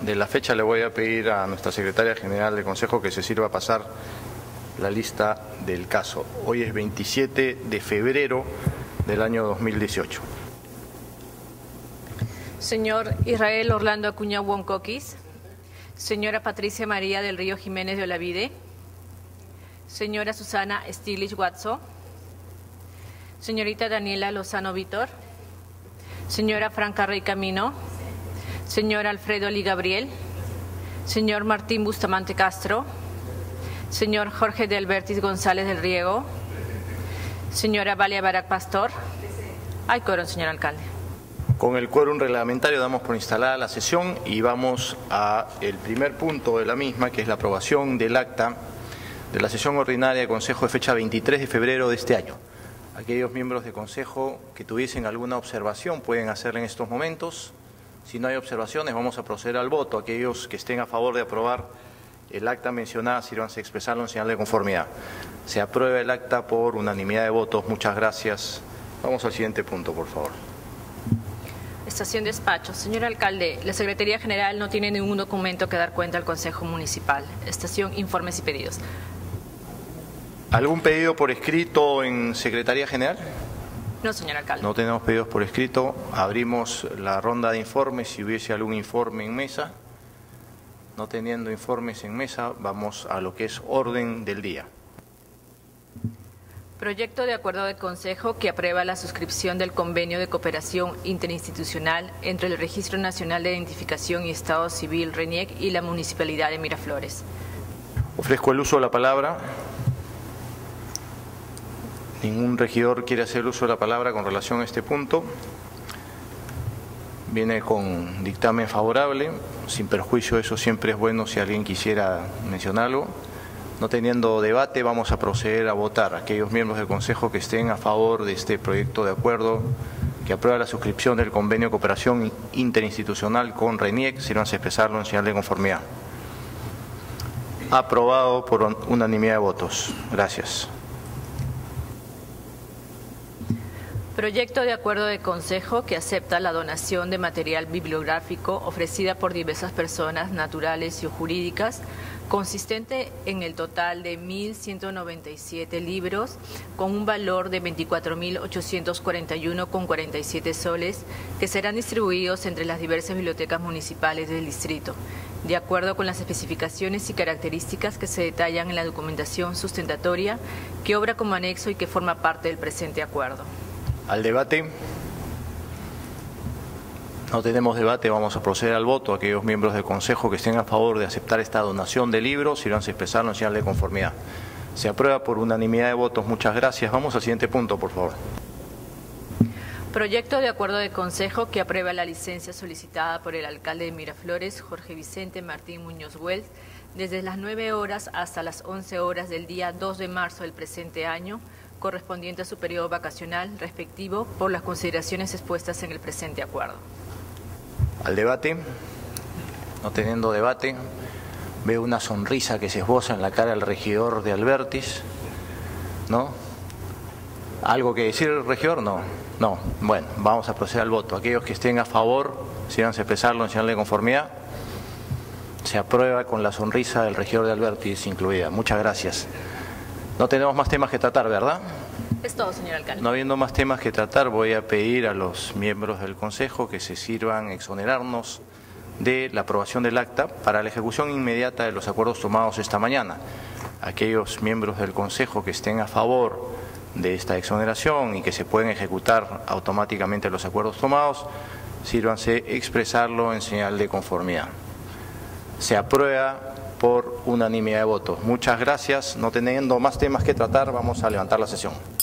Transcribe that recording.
de la fecha le voy a pedir a nuestra secretaria general del Consejo que se sirva a pasar la lista del caso. Hoy es 27 de febrero del año 2018. Señor Israel Orlando Acuña Huoncoquis. Señora Patricia María del Río Jiménez de Olavide. Señora Susana Stiglitz Watso. Señorita Daniela Lozano Vítor. Señora Franca Rey Camino. Señor Alfredo Lee Gabriel. Señor Martín Bustamante Castro. Señor Jorge de Albertis González del Riego. Señora Valia Barak Pastor. Hay quórum, señor alcalde. Con el quórum reglamentario damos por instalada la sesión y vamos a el primer punto de la misma, que es la aprobación del acta de la sesión ordinaria de Consejo de fecha 23 de febrero de este año. Aquellos miembros de Consejo que tuviesen alguna observación pueden hacerla en estos momentos. Si no hay observaciones, vamos a proceder al voto. Aquellos que estén a favor de aprobar el acta mencionada, sírvanse a expresarlo en señal de conformidad. Se aprueba el acta por unanimidad de votos. Muchas gracias. Vamos al siguiente punto, por favor. Estación de despacho. Señor alcalde, la Secretaría General no tiene ningún documento que dar cuenta al Consejo Municipal. Estación informes y pedidos. ¿Algún pedido por escrito en Secretaría General? No, señor alcalde. No tenemos pedidos por escrito. Abrimos la ronda de informes si hubiese algún informe en mesa. No teniendo informes en mesa, vamos a lo que es orden del día. Proyecto de acuerdo de Consejo que aprueba la suscripción del convenio de cooperación interinstitucional entre el Registro Nacional de Identificación y Estado Civil RENIEC y la Municipalidad de Miraflores. Ofrezco el uso de la palabra. Ningún regidor quiere hacer uso de la palabra con relación a este punto. Viene con dictamen favorable. Sin perjuicio, eso siempre es bueno si alguien quisiera mencionarlo. No teniendo debate, vamos a proceder a votar. Aquellos miembros del Consejo que estén a favor de este proyecto de acuerdo que aprueba la suscripción del convenio de cooperación interinstitucional con RENIEC, sírvanse a expresarlo en señal de conformidad. Aprobado por unanimidad de votos. Gracias. Proyecto de acuerdo de Consejo que acepta la donación de material bibliográfico ofrecida por diversas personas naturales y jurídicas, consistente en el total de 1.197 libros con un valor de 24.841,47 soles que serán distribuidos entre las diversas bibliotecas municipales del distrito, de acuerdo con las especificaciones y características que se detallan en la documentación sustentatoria que obra como anexo y que forma parte del presente acuerdo. Al debate. No tenemos debate, vamos a proceder al voto. Aquellos miembros del Consejo que estén a favor de aceptar esta donación de libros, sírvanse a expresarlo en señal de conformidad. Se aprueba por unanimidad de votos. Muchas gracias. Vamos al siguiente punto, por favor. Proyecto de acuerdo de Consejo que aprueba la licencia solicitada por el alcalde de Miraflores, Jorge Vicente Martín Muñoz Wells, desde las 9 horas hasta las 11 horas del día 2 de marzo del presente año, correspondiente a su periodo vacacional respectivo, por las consideraciones expuestas en el presente acuerdo. Al debate. No teniendo debate, veo una sonrisa que se esboza en la cara del regidor de Albertis. ¿No? ¿Algo que decir, regidor? No. No. Bueno, vamos a proceder al voto. Aquellos que estén a favor, síganse a expresarlo en señal de conformidad. Se aprueba con la sonrisa del regidor de Albertis incluida. Muchas gracias. No tenemos más temas que tratar, ¿verdad? Es todo, señor alcalde. No habiendo más temas que tratar, voy a pedir a los miembros del Consejo que se sirvan a exonerarnos de la aprobación del acta para la ejecución inmediata de los acuerdos tomados esta mañana. Aquellos miembros del Consejo que estén a favor de esta exoneración y que se pueden ejecutar automáticamente los acuerdos tomados, sírvanse expresarlo en señal de conformidad. Se aprueba por unanimidad de votos. Muchas gracias. No teniendo más temas que tratar, vamos a levantar la sesión.